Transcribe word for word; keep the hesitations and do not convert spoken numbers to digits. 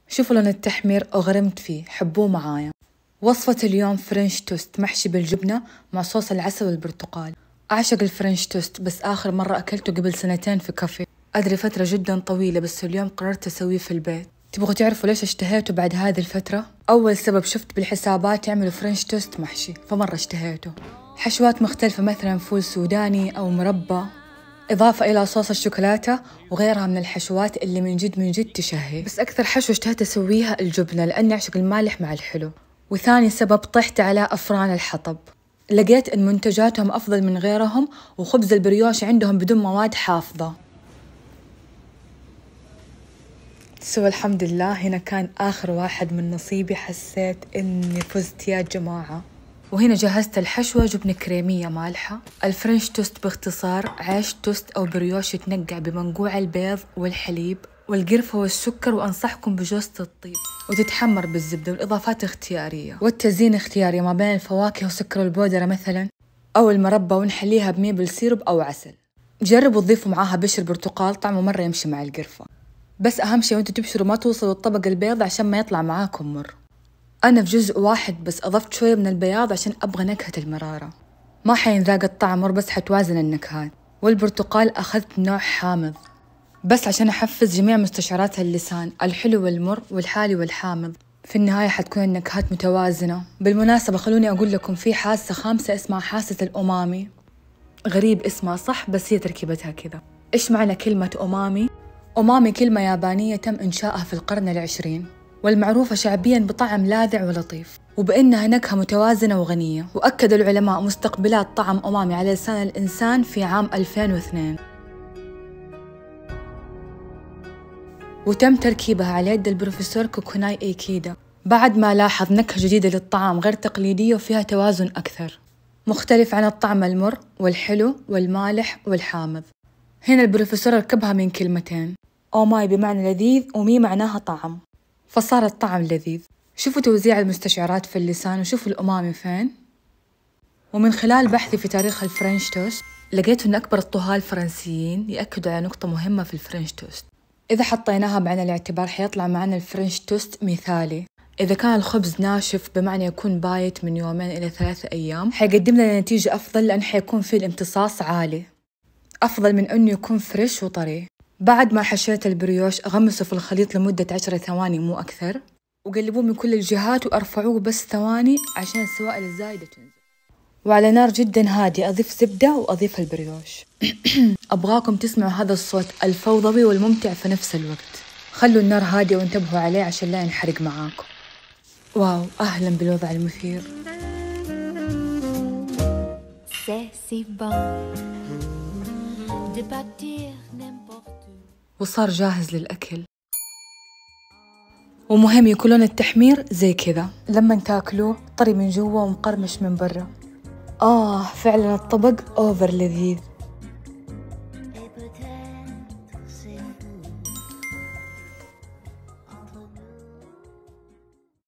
شوفوا لون التحمير أغرمت فيه، حبوه معايا. وصفة اليوم فرنش توست محشي بالجبنة مع صوص العسل والبرتقال. أعشق الفرنش توست، بس آخر مرة أكلته قبل سنتين في كافيه. أدري فترة جدا طويلة، بس اليوم قررت أسويه في البيت. تبغوا تعرفوا ليش اشتهيته بعد هذه الفترة؟ أول سبب شفت بالحسابات يعملوا فرنش توست محشي، فمرة اشتهيته. حشوات مختلفة مثلا فول سوداني أو مربى، إضافة إلى صوص الشوكولاتة وغيرها من الحشوات اللي من جد من جد تشهي. بس أكثر حشوة اشتهيت أسويها الجبنة، لأني أعشق المالح مع الحلو. وثاني سبب طحت على أفران الحطب، لقيت أن منتجاتهم أفضل من غيرهم، وخبز البريوش عندهم بدون مواد حافظة. سوى الحمد لله هنا كان آخر واحد من نصيبي، حسيت إني فزت يا جماعة. وهنا جهزت الحشوة، جبنة كريمية مالحة. الفرنش توست باختصار عيش توست أو بريوش يتنقع بمنقوع البيض والحليب والقرفة والسكر، وأنصحكم بجوزة الطيب، وتتحمر بالزبدة، والإضافات اختيارية، والتزيين اختياري ما بين الفواكه وسكر البودرة مثلا أو المربى، ونحليها بميبل سيروب أو عسل. جربوا تضيفوا معاها بشر برتقال، طعمه مرة يمشي مع القرفة. بس أهم شيء وانتوا تبشروا ما توصلوا الطبق البيض عشان ما يطلع معاكم مر. أنا في جزء واحد بس أضفت شوية من البياض عشان أبغى نكهة المرارة، ما حينذاق الطعم مر بس حتوازن النكهات. والبرتقال أخذت نوع حامض بس عشان أحفز جميع مستشعرات اللسان، الحلو والمر والحالي والحامض. في النهاية حتكون النكهات متوازنة. بالمناسبة خلوني أقول لكم في حاسة خامسة اسمها حاسة الأمامي، غريب اسمها صح بس هي تركيبتها كذا. إيش معنى كلمة أمامي؟ أمامي كلمة يابانية تم إنشائها في القرن العشرين، والمعروفة شعبياً بطعم لاذع ولطيف، وبأنها نكهة متوازنة وغنية. وأكد العلماء مستقبلات طعم أمامي على لسان الإنسان في عام ألفين واثنين، وتم تركيبها على يد البروفيسور كوكوناي إيكيدا بعد ما لاحظ نكهة جديدة للطعام غير تقليدية وفيها توازن أكثر، مختلف عن الطعم المر والحلو والمالح والحامض. هنا البروفيسور ركبها من كلمتين، أوماي بمعنى لذيذ، ومي معناها طعم، فصار الطعم لذيذ. شوفوا توزيع المستشعرات في اللسان، وشوفوا الأمامي فين. ومن خلال بحثي في تاريخ الفرنش توست لقيت أن أكبر الطهاة الفرنسيين يأكدوا على نقطة مهمة في الفرنش توست. إذا حطيناها بعين الاعتبار حيطلع معنا الفرنش توست مثالي. إذا كان الخبز ناشف بمعنى يكون بايت من يومين إلى ثلاثة أيام حيقدم لنا نتيجة أفضل، لأن حيكون فيه الامتصاص عالي، أفضل من أنه يكون فريش وطري. بعد ما حشيت البريوش أغمسه في الخليط لمدة عشر ثواني مو أكثر، وقلبوه من كل الجهات وأرفعوه بس ثواني عشان السوائل الزايدة تنزل، وعلى نار جدا هادية أضيف زبدة وأضيف البريوش. أبغاكم تسمعوا هذا الصوت الفوضوي والممتع في نفس الوقت. خلوا النار هادية وانتبهوا عليه عشان لا ينحرق معاكم. واو، أهلا بالوضع المثير. وصار جاهز للأكل. ومهم يكون لون التحمير زي كذا، لما تاكلوه طري من جوا ومقرمش من برا. آه فعلا الطبق أوفر لذيذ.